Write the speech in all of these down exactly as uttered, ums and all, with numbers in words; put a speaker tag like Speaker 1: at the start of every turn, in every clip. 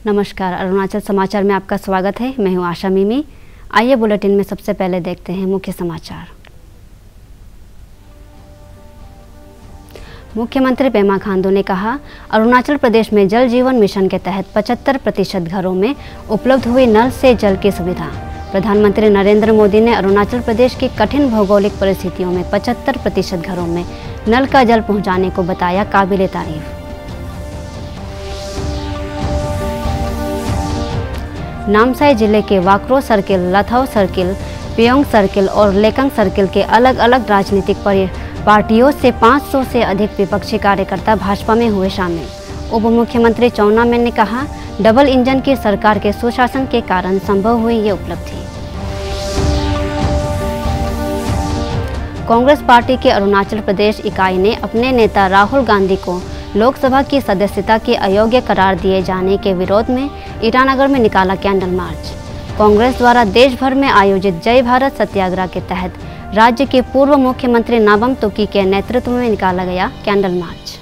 Speaker 1: नमस्कार, अरुणाचल समाचार में आपका स्वागत है। मैं हूं आशा मिमी। आइए बुलेटिन में सबसे पहले देखते हैं मुख्य समाचार। मुख्यमंत्री पेमा खांडू ने कहा, अरुणाचल प्रदेश में जल जीवन मिशन के तहत पचहत्तर प्रतिशत घरों में उपलब्ध हुई नल से जल की सुविधा। प्रधानमंत्री नरेंद्र मोदी ने अरुणाचल प्रदेश की कठिन भौगोलिक परिस्थितियों में पचहत्तर प्रतिशत घरों में नल का जल पहुंचाने को बताया काबिले तारीफ। नामसाई जिले के Wakro circle, Lathao circle, Piyong circle और लेकंग सर्किल के अलग अलग राजनीतिक पार्टियों से पाँच सौ से अधिक विपक्षी कार्यकर्ता भाजपा में हुए शामिल। उप मुख्यमंत्री चाउना मेन ने कहा, डबल इंजन की सरकार के सुशासन के कारण संभव हुई ये उपलब्धि। कांग्रेस पार्टी के अरुणाचल प्रदेश इकाई ने अपने नेता राहुल गांधी को लोकसभा की सदस्यता के अयोग्य करार दिए जाने के विरोध में ईटानगर में निकाला कैंडल मार्च। कांग्रेस द्वारा देश भर में आयोजित जय भारत सत्याग्रह के तहत राज्य के पूर्व मुख्यमंत्री नाबम तुकी के नेतृत्व में निकाला गया कैंडल मार्च।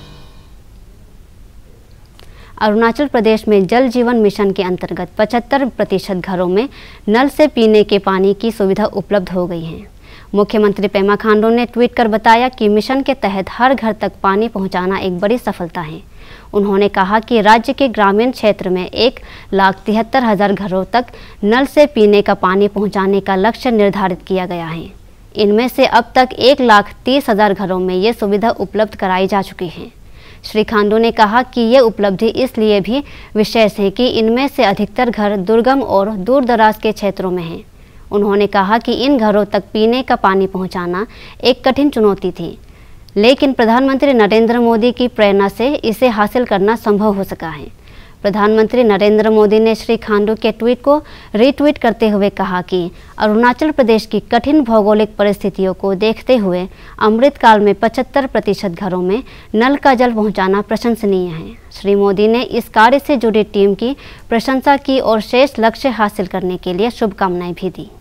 Speaker 1: अरुणाचल प्रदेश में जल जीवन मिशन के अंतर्गत पचहत्तर प्रतिशत घरों में नल से पीने के पानी की सुविधा उपलब्ध हो गई है। मुख्यमंत्री पेमा खांडू ने ट्वीट कर बताया कि मिशन के तहत हर घर तक पानी पहुंचाना एक बड़ी सफलता है। उन्होंने कहा कि राज्य के ग्रामीण क्षेत्र में एक लाख तिहत्तर हजार घरों तक नल से पीने का पानी पहुंचाने का लक्ष्य निर्धारित किया गया है। इनमें से अब तक एक लाख तीस हजार घरों में ये सुविधा उपलब्ध कराई जा चुकी है। श्री खांडू ने कहा कि ये उपलब्धि इसलिए भी विशेष है कि इनमें से अधिकतर घर दुर्गम और दूर दराज के क्षेत्रों में हैं। उन्होंने कहा कि इन घरों तक पीने का पानी पहुंचाना एक कठिन चुनौती थी, लेकिन प्रधानमंत्री नरेंद्र मोदी की प्रेरणा से इसे हासिल करना संभव हो सका है। प्रधानमंत्री नरेंद्र मोदी ने श्री खांडू के ट्वीट को रीट्वीट करते हुए कहा कि अरुणाचल प्रदेश की कठिन भौगोलिक परिस्थितियों को देखते हुए अमृतकाल में पचहत्तर प्रतिशत घरों में नल का जल पहुंचाना प्रशंसनीय है। श्री मोदी ने इस कार्य से जुड़ी टीम की प्रशंसा की और शेष लक्ष्य हासिल करने के लिए शुभकामनाएं भी दी।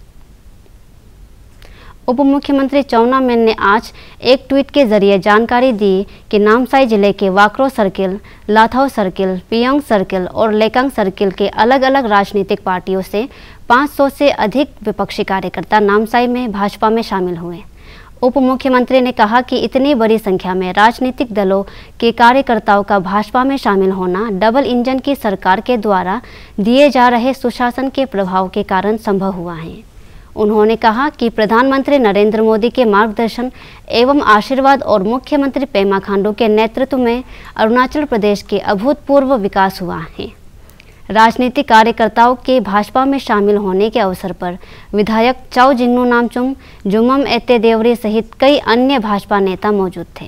Speaker 1: उप मुख्यमंत्री चाउना मेन ने आज एक ट्वीट के जरिए जानकारी दी कि नामसाई जिले के Wakro circle, Lathao circle, Piyong circle और लेकांग सर्किल के अलग अलग राजनीतिक पार्टियों से पाँच सौ से अधिक विपक्षी कार्यकर्ता नामसाई में भाजपा में शामिल हुए। उप मुख्यमंत्री ने कहा कि इतनी बड़ी संख्या में राजनीतिक दलों के कार्यकर्ताओं का भाजपा में शामिल होना डबल इंजन की सरकार के द्वारा दिए जा रहे सुशासन के प्रभाव के कारण संभव हुआ है। उन्होंने कहा कि प्रधानमंत्री नरेंद्र मोदी के मार्गदर्शन एवं आशीर्वाद और मुख्यमंत्री पेमा खांडू के नेतृत्व में अरुणाचल प्रदेश के अभूतपूर्व विकास हुआ है। राजनीतिक कार्यकर्ताओं के भाजपा में शामिल होने के अवसर पर विधायक चाउ जिंगनू नामचुम, जुमम एते देवरी सहित कई अन्य भाजपा नेता मौजूद थे।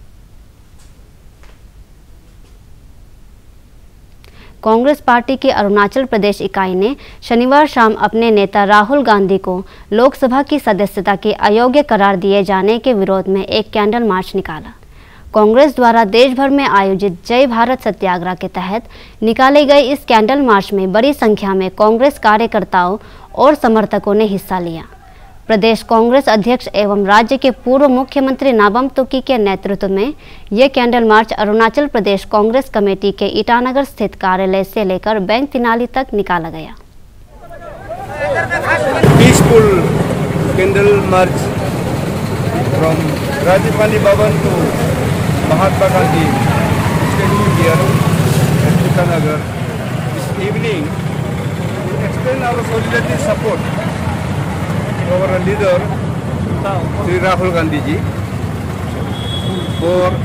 Speaker 1: कांग्रेस पार्टी की अरुणाचल प्रदेश इकाई ने शनिवार शाम अपने नेता राहुल गांधी को लोकसभा की सदस्यता के अयोग्य करार दिए जाने के विरोध में एक कैंडल मार्च निकाला। कांग्रेस द्वारा देश भर में आयोजित जय भारत सत्याग्रह के तहत निकाले गए इस कैंडल मार्च में बड़ी संख्या में कांग्रेस कार्यकर्ताओं और समर्थकों ने हिस्सा लिया। प्रदेश कांग्रेस अध्यक्ष एवं राज्य के पूर्व मुख्यमंत्री नाबम तुकी के नेतृत्व में ये candle march Arunachal Pradesh Congress committee के ईटानगर स्थित कार्यालय से लेकर बैंक तिनाली तक निकाला गया।
Speaker 2: Peaceful candle march from Rajiv Gandhi Bhavan to Mahatma Gandhi stadium here at Itanagar this evening to extend our solidarity support our leader Shri Rahul Gandhi ji for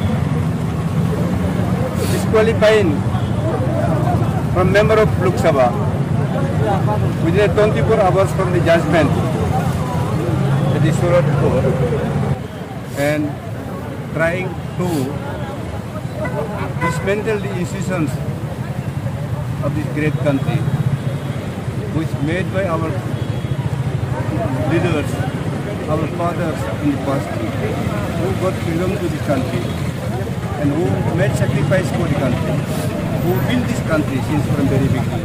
Speaker 2: disqualifying from member of Lok Sabha within twenty-four hours from the judgment at the Surat Court and trying to dismantle the institutions of this great country which made by our leaders, our fathers in the past, who got freedom to this country and who made sacrifice for the country, who built this country since from very beginning.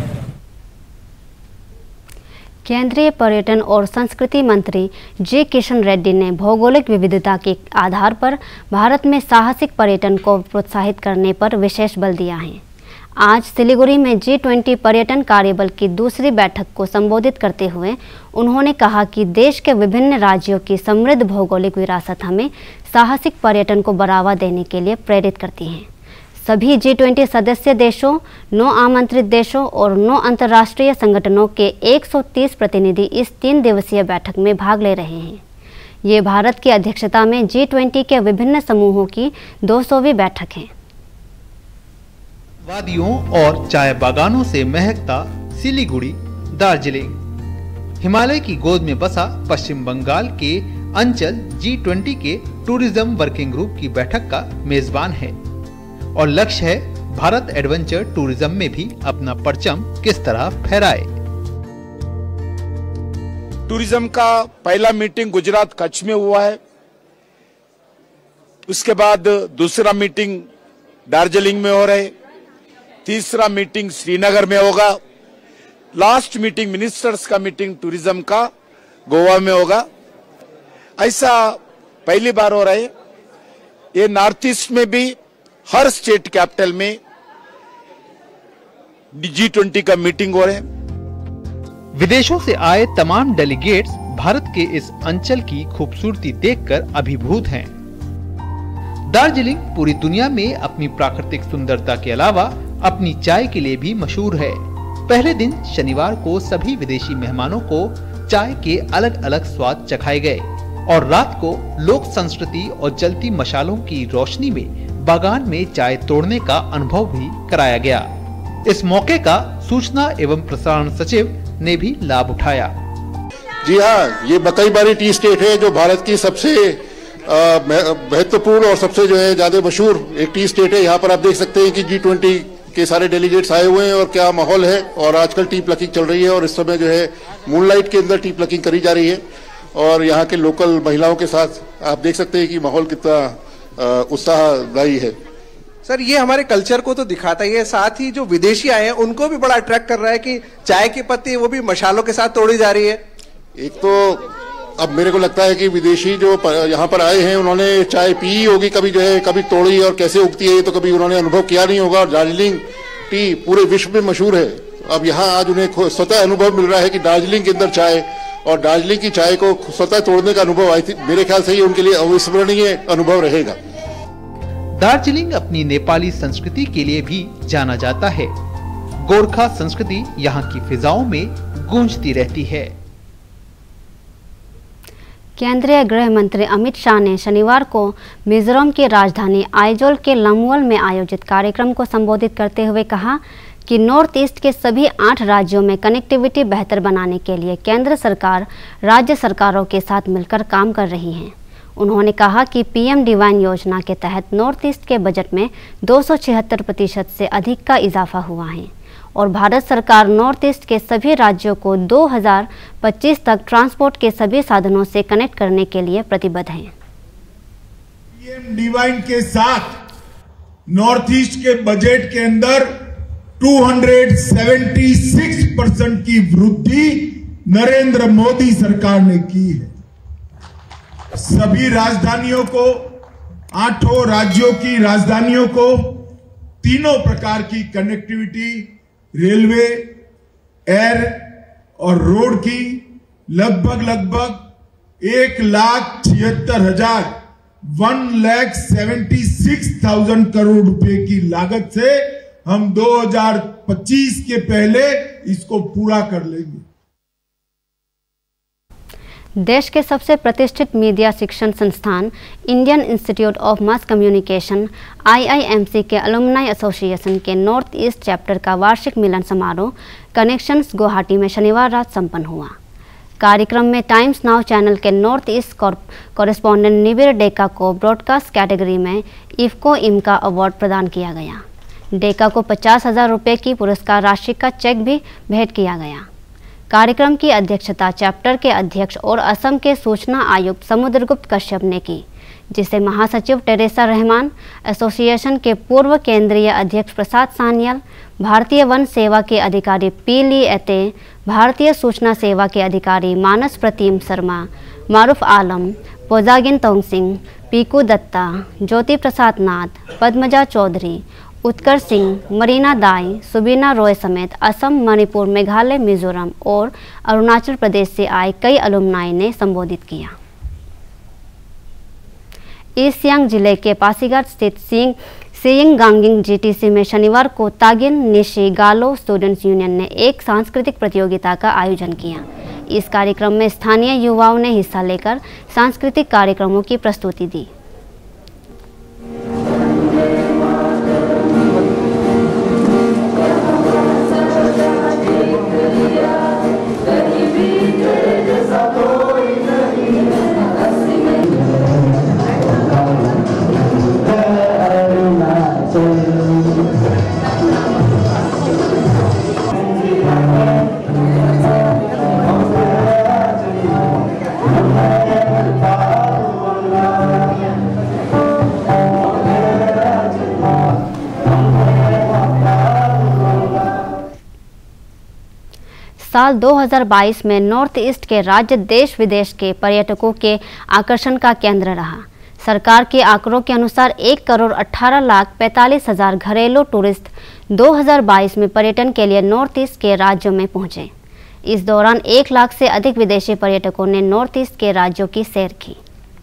Speaker 1: केंद्रीय पर्यटन और संस्कृति मंत्री जी किशन रेड्डी ने भौगोलिक विविधता के आधार पर भारत में साहसिक पर्यटन को प्रोत्साहित करने पर विशेष बल दिया है। आज सिलीगुड़ी में जी ट्वेंटी पर्यटन कार्यबल की दूसरी बैठक को संबोधित करते हुए उन्होंने कहा कि देश के विभिन्न राज्यों की समृद्ध भौगोलिक विरासत हमें साहसिक पर्यटन को बढ़ावा देने के लिए प्रेरित करती है। सभी जी ट्वेंटी सदस्य देशों, नौ आमंत्रित देशों और नौ अंतर्राष्ट्रीय संगठनों के एक सौ तीस प्रतिनिधि इस तीन दिवसीय बैठक में भाग ले रहे हैं। ये भारत की अध्यक्षता में जी ट्वेंटी के विभिन्न समूहों की दो सौवीं बैठक है।
Speaker 3: वादियों और चाय बागानों से महकता सिलीगुड़ी, दार्जिलिंग, हिमालय की गोद में बसा पश्चिम बंगाल के अंचल जी ट्वेंटी के टूरिज्म वर्किंग ग्रुप की बैठक का मेजबान है और लक्ष्य है भारत एडवेंचर टूरिज्म में भी अपना परचम किस तरह फहराए।
Speaker 4: टूरिज्म का पहला मीटिंग गुजरात कच्छ में हुआ है, उसके बाद दूसरा मीटिंग दार्जिलिंग में हो रहे, तीसरा मीटिंग श्रीनगर में होगा, लास्ट मीटिंग मिनिस्टर्स का मीटिंग टूरिज्म का गोवा में होगा। ऐसा पहली बार हो रहा है। ये नॉर्थ ईस्ट में भी हर स्टेट कैपिटल में जी ट्वेंटी का मीटिंग हो रहे हैं।
Speaker 3: विदेशों से आए तमाम डेलीगेट्स भारत के इस अंचल की खूबसूरती देखकर अभिभूत हैं। दार्जिलिंग पूरी दुनिया में अपनी प्राकृतिक सुंदरता के अलावा अपनी चाय के लिए भी मशहूर है। पहले दिन शनिवार को सभी विदेशी मेहमानों को चाय के अलग अलग स्वाद चखाए गए और रात को लोक संस्कृति और जलती मशालों की रोशनी में बागान में चाय तोड़ने का अनुभव भी कराया गया। इस मौके का सूचना एवं प्रसारण सचिव ने भी लाभ उठाया।
Speaker 5: जी हाँ, ये बकईबारी टी स्टेट है जो भारत की सबसे महत्वपूर्ण और सबसे जो है ज्यादा मशहूर एक टी स्टेट है। यहाँ पर आप देख सकते हैं कि जी ट्वेंटी के सारे डेलीगेट्स आए हुए हैं और क्या माहौल है। और आजकल टी प्लकिंग चल रही है और इस समय जो है मूनलाइट के अंदर टी प्लकिंग करी जा रही है और यहाँ के लोकल महिलाओं के साथ आप देख सकते हैं कि माहौल कितना उत्साहदायी है।
Speaker 6: सर, ये हमारे कल्चर को तो दिखाता ही है, साथ ही जो विदेशी आए हैं उनको भी बड़ा अट्रैक्ट कर रहा है कि चाय की पत्ती वो भी मशालों के साथ तोड़ी जा रही है।
Speaker 5: एक तो अब मेरे को लगता है कि विदेशी जो यहाँ पर आए हैं उन्होंने चाय पी होगी कभी, जो है कभी तोड़ी और कैसे उगती है तो कभी उन्होंने अनुभव किया नहीं होगा। दार्जिलिंग टी पूरे विश्व में मशहूर है। अब यहाँ आज उन्हें स्वतः अनुभव मिल रहा है कि दार्जिलिंग के अंदर चाय और दार्जिलिंग की चाय को स्वतः तोड़ने का अनुभव आई थी। मेरे ख्याल से ये उनके लिए अविस्मरणीय अनुभव रहेगा।
Speaker 3: दार्जिलिंग अपनी नेपाली संस्कृति के लिए भी जाना जाता है। गोरखा संस्कृति यहाँ की फिजाओं में गूंजती रहती है।
Speaker 1: केंद्रीय गृह मंत्री अमित शाह ने शनिवार को मिजोरम की राजधानी आइजोल के लमवल में आयोजित कार्यक्रम को संबोधित करते हुए कहा कि नॉर्थ ईस्ट के सभी आठ राज्यों में कनेक्टिविटी बेहतर बनाने के लिए केंद्र सरकार राज्य सरकारों के साथ मिलकर काम कर रही है। उन्होंने कहा कि पीएम डिवाइन योजना के तहत नॉर्थ ईस्ट के बजट में दो सौ छिहत्तर प्रतिशत से अधिक का इजाफा हुआ है और भारत सरकार नॉर्थ ईस्ट के सभी राज्यों को दो हज़ार पच्चीस तक ट्रांसपोर्ट के सभी साधनों से कनेक्ट करने के लिए प्रतिबद्ध है।
Speaker 7: पीएम डिवाइन के साथ नॉर्थ ईस्ट के बजट के अंदर दो सौ छिहत्तर परसेंट की वृद्धि नरेंद्र मोदी सरकार ने की है। सभी राजधानियों को, आठों राज्यों की राजधानियों को तीनों प्रकार की कनेक्टिविटी, रेलवे, एयर और रोड की लगभग लगभग एक लाख छिहत्तर हजार one lakh seventy six thousand crore रुपए की लागत से हम दो हज़ार पच्चीस के पहले इसको पूरा कर लेंगे।
Speaker 1: देश के सबसे प्रतिष्ठित मीडिया शिक्षण संस्थान Indian institute of mass communication I I M C के अलुमनाई एसोसिएशन के नॉर्थ ईस्ट चैप्टर का वार्षिक मिलन समारोह कनेक्शंस गुवाहाटी में शनिवार रात संपन्न हुआ। कार्यक्रम में टाइम्स नाउ चैनल के north east correspondent Nibir Deka को ब्रॉडकास्ट कैटेगरी में इफ्को इमका अवार्ड प्रदान किया गया। डेका को पचास हजार रुपये की पुरस्कार राशि का चेक भी भेंट किया गया। कार्यक्रम की अध्यक्षता चैप्टर के अध्यक्ष और असम के सूचना आयुक्त समुद्रगुप्त कश्यप ने की, जिसे महासचिव टेरेसा रहमान, एसोसिएशन के पूर्व केंद्रीय अध्यक्ष प्रसाद सान्याल, भारतीय वन सेवा के अधिकारी पी ली एते, भारतीय सूचना सेवा के अधिकारी मानस प्रतिम शर्मा, मारूफ आलम, पोजागिन तोंगसिंग, पीकू दत्ता, ज्योति प्रसाद नाथ, पद्मजा चौधरी, उत्कर्ष सिंह, मरीना दाई, सुबीना रॉय समेत असम, मणिपुर, मेघालय, मिजोरम और अरुणाचल प्रदेश से आए कई अलुमनाई ने संबोधित किया। ईस्ट सियांग जिले के पासीघाट स्थित सिंह सेयिंग गांगिंग जीटीसी में शनिवार को तागिन निशी गालो स्टूडेंट्स यूनियन ने एक सांस्कृतिक प्रतियोगिता का आयोजन किया। इस कार्यक्रम में स्थानीय युवाओं ने हिस्सा लेकर सांस्कृतिक कार्यक्रमों की प्रस्तुति दी। साल दो हज़ार बाईस में नॉर्थ ईस्ट के राज्य देश विदेश के पर्यटकों के आकर्षण का केंद्र रहा। सरकार के आंकड़ों के अनुसार एक करोड़ अठारह लाख पैंतालीस हजार घरेलू टूरिस्ट दो हज़ार बाईस में पर्यटन के लिए नॉर्थ ईस्ट के राज्यों में पहुंचे। इस दौरान एक लाख से अधिक विदेशी पर्यटकों ने नॉर्थ ईस्ट के राज्यों की सैर की।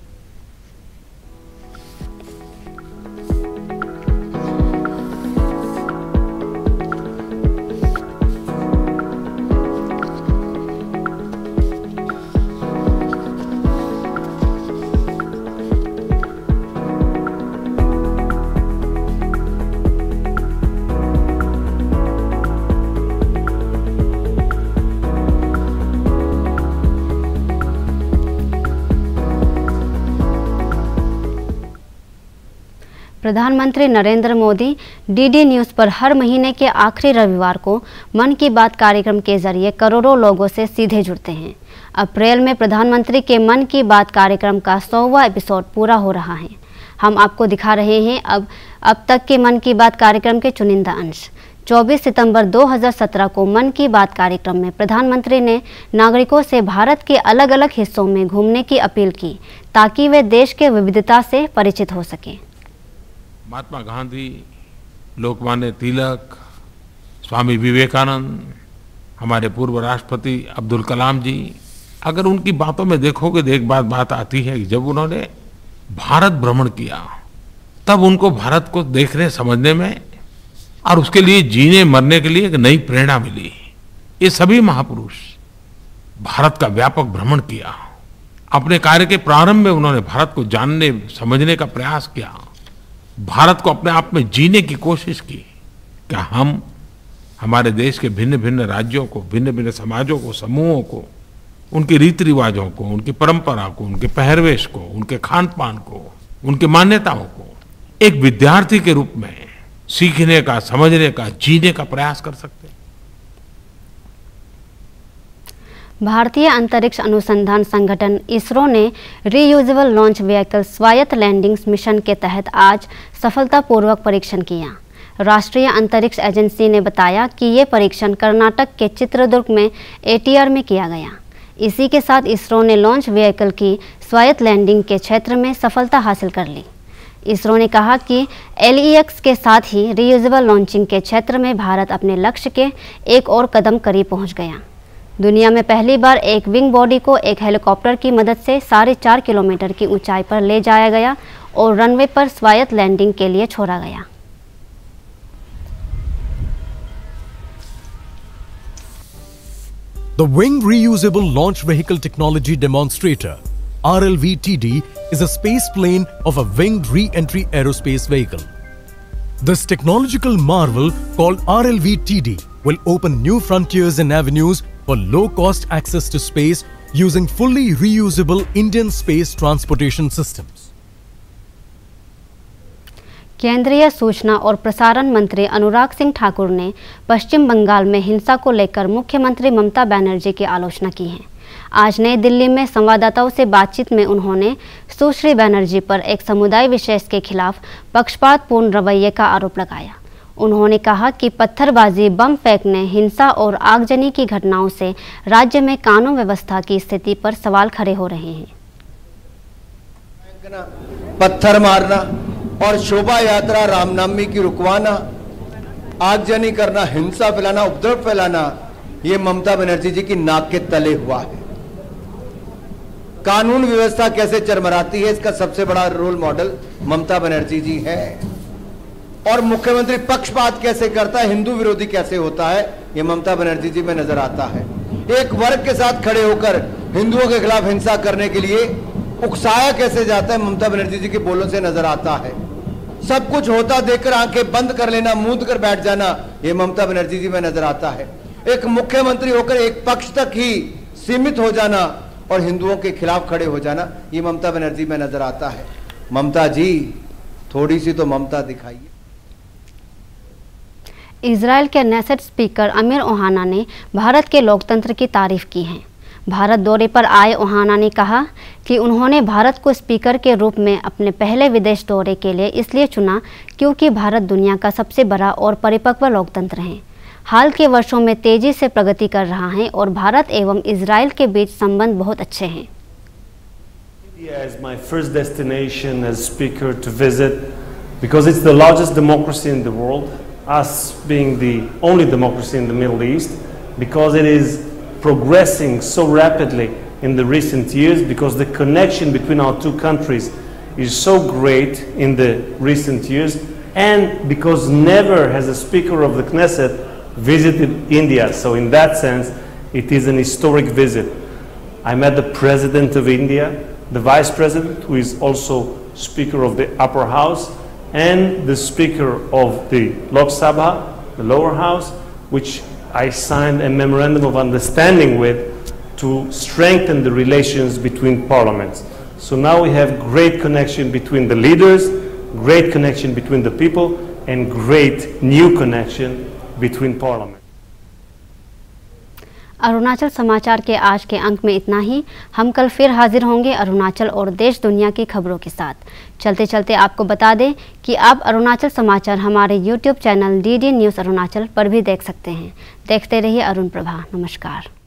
Speaker 1: प्रधानमंत्री नरेंद्र मोदी डीडी न्यूज़ पर हर महीने के आखिरी रविवार को मन की बात कार्यक्रम के जरिए करोड़ों लोगों से सीधे जुड़ते हैं। अप्रैल में प्रधानमंत्री के मन की बात कार्यक्रम का सौवां एपिसोड पूरा हो रहा है। हम आपको दिखा रहे हैं अब अब तक के मन की बात कार्यक्रम के चुनिंदा अंश। चौबीस सितंबर दो हज़ार सत्रह को मन की बात कार्यक्रम में प्रधानमंत्री ने नागरिकों से भारत के अलग अलग हिस्सों में घूमने की अपील की ताकि वे देश के विविधता से परिचित हो सकें।
Speaker 8: महात्मा गांधी, लोकमान्य तिलक, स्वामी विवेकानंद, हमारे पूर्व राष्ट्रपति अब्दुल कलाम जी, अगर उनकी बातों में देखोगे तो एक बात बात आती है कि जब उन्होंने भारत भ्रमण किया तब उनको भारत को देखने समझने में और उसके लिए जीने मरने के लिए एक नई प्रेरणा मिली। ये सभी महापुरुष भारत का व्यापक भ्रमण किया। अपने कार्य के प्रारंभ में उन्होंने भारत को जानने समझने का प्रयास किया, भारत को अपने आप में जीने की कोशिश की। क्या हम हमारे देश के भिन्न भिन्न राज्यों को, भिन्न भिन्न समाजों को, समूहों को, उनके रीति रिवाजों को, उनकी परंपरा को, उनके पहरवेश को, उनके खान पान को, उनके मान्यताओं को एक विद्यार्थी के रूप में सीखने का, समझने का, जीने का प्रयास कर सकते हैं?
Speaker 1: भारतीय अंतरिक्ष अनुसंधान संगठन इसरो ने रीयूजेबल लॉन्च व्हीकल स्वायत्त लैंडिंग मिशन के तहत आज सफलतापूर्वक परीक्षण किया। राष्ट्रीय अंतरिक्ष एजेंसी ने बताया कि ये परीक्षण कर्नाटक के चित्रदुर्ग में एटीआर में किया गया। इसी के साथ इसरो ने लॉन्च व्हीकल की स्वायत्त लैंडिंग के क्षेत्र में सफलता हासिल कर ली। इसरो ने कहा कि एलईएक्स के साथ ही रीयूजेबल लॉन्चिंग के क्षेत्र में भारत अपने लक्ष्य के एक और कदम करीब पहुंच गया। दुनिया में पहली बार एक विंग बॉडी को एक हेलीकॉप्टर की मदद से साढ़े चार किलोमीटर की ऊंचाई पर ले जाया गया और रनवे पर स्वायत्त लैंडिंग के लिए छोड़ा गया।
Speaker 9: The Wing Reusable Launch Vehicle Technology Demonstrator R L V T D is a space plane of a winged re-entry aerospace vehicle. This technological marvel called R L V T D will open new frontiers and avenues for low-cost access to space using fully reusable Indian space transportation systems.
Speaker 1: केंद्रीय सूचना और प्रसारण मंत्री अनुराग सिंह ठाकुर ने पश्चिम बंगाल में हिंसा को लेकर मुख्यमंत्री ममता बनर्जी की आलोचना की है। आज नई दिल्ली में संवाददाताओं से बातचीत में उन्होंने सुश्री बनर्जी पर एक समुदाय विशेष के खिलाफ पक्षपातपूर्ण रवैये का आरोप लगाया। उन्होंने कहा कि पत्थरबाजी, बम फेंकने, हिंसा और आगजनी की घटनाओं से राज्य में कानून व्यवस्था की स्थिति पर सवाल खड़े हो रहे हैं।
Speaker 10: पत्थर मारना और शोभा यात्रा रामनवमी की रुकवाना आगजनी करना, हिंसा फैलाना, उपद्रव फैलाना, ये ममता बनर्जी जी की नाक के तले हुआ है। कानून व्यवस्था कैसे चरमराती है, इसका सबसे बड़ा रोल मॉडल ममता बनर्जी जी है। और मुख्यमंत्री पक्षपात कैसे करता है, हिंदू विरोधी कैसे होता है, ये ममता बनर्जी जी में नजर आता है। एक वर्ग के साथ खड़े होकर हिंदुओं के खिलाफ हिंसा करने के लिए उकसाया कैसे जाता है, ममता बनर्जी जी के बोलों से नजर आता है। सब कुछ होता देखकर आंखें बंद कर लेना, मूंद कर बैठ जाना, ये ममता बनर्जी जी में नजर आता है। एक मुख्यमंत्री होकर एक पक्ष तक ही सीमित हो जाना और हिंदुओं के खिलाफ खड़े हो जाना, ये ममता बनर्जी में नजर आता है। ममता जी, थोड़ी सी तो ममता दिखाइए।
Speaker 1: इजराइल के नेसेट स्पीकर अमीर ओहाना ने भारत के लोकतंत्र की तारीफ की है। भारत दौरे पर आए ओहाना ने कहा कि उन्होंने भारत को स्पीकर के रूप में अपने पहले विदेश दौरे के लिए इसलिए चुना क्योंकि भारत दुनिया का सबसे बड़ा और परिपक्व लोकतंत्र है। हाल के वर्षों में तेजी से प्रगति कर रहा है और भारत एवं इजराइल के बीच संबंध बहुत अच्छे हैं।
Speaker 11: India is my first destination as speaker to visit because it's the largest democracy in the world, us being the only democracy in the Middle East, because it is progressing so rapidly in the recent years, because the connection between our two countries is so great in the recent years, and because never has a speaker of the Knesset visited India. So in that sense, it is an historic visit. I met the President of India, the Vice President, who is also Speaker of the Upper House, and the Speaker of the Lok Sabha, the Lower House, which I signed a memorandum of understanding with to strengthen the relations between parliaments. So now we have great connection between the leaders, great connection between the people, and great new connection between parliament.
Speaker 1: Arunachal समाचार के आज के अंक में इतना ही। हम कल फिर हाजिर होंगे अरुणाचल और देश दुनिया की खबरों के साथ। चलते चलते आपको बता दें कि आप अरुणाचल समाचार हमारे YouTube channel D D news Arunachal पर भी देख सकते हैं। देखते रहिए अरुण प्रभा। नमस्कार।